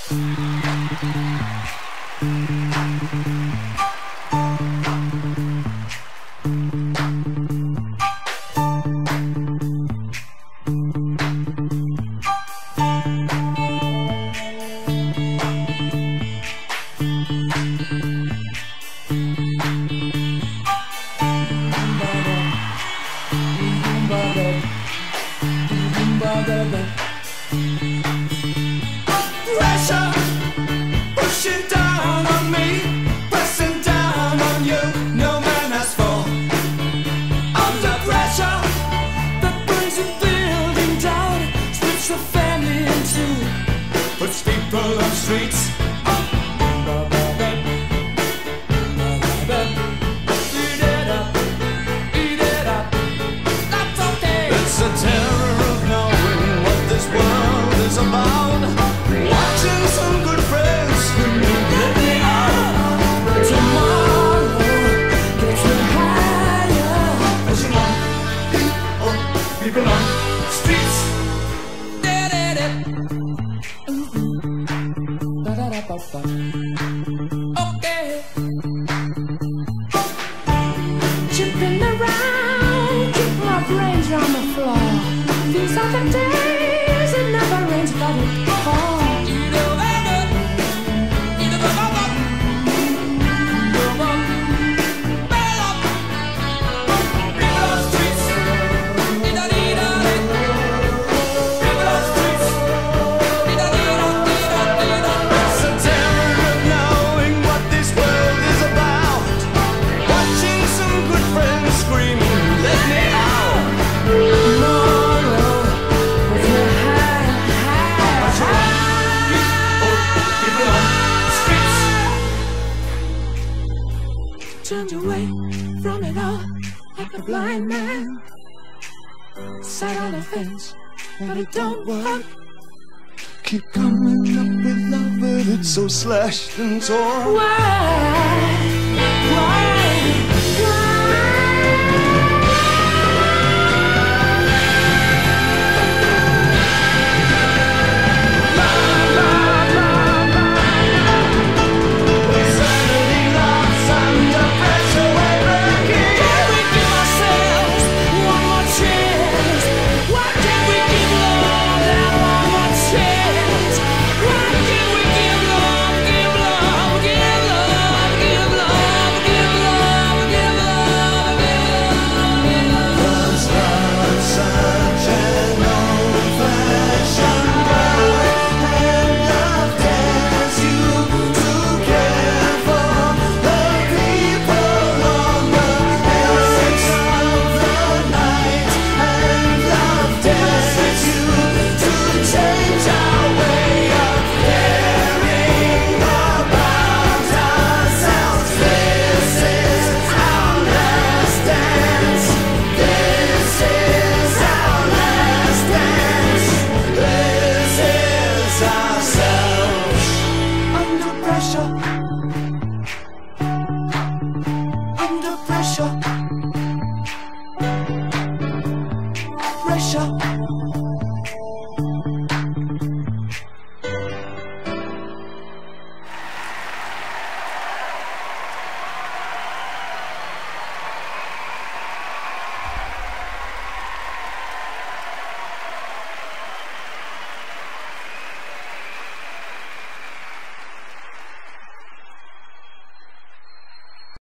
Pressure pushing down on me, pressing down on you. No man has fall. Under pressure that brings a building down, splits the family in two, puts people on streets. It's a terror of knowing what this world is about. Watching some good friends screaming, let me out. Tomorrow gets me higher. Pushing on, people on streets. Okay. Chipping around, keep my brains on the floor. These are the days it never rains, but it falls. Turned away from it all like a blind man. Sat on a fence, but it don't work. Keep coming up with love, but it's so slashed and torn. Why?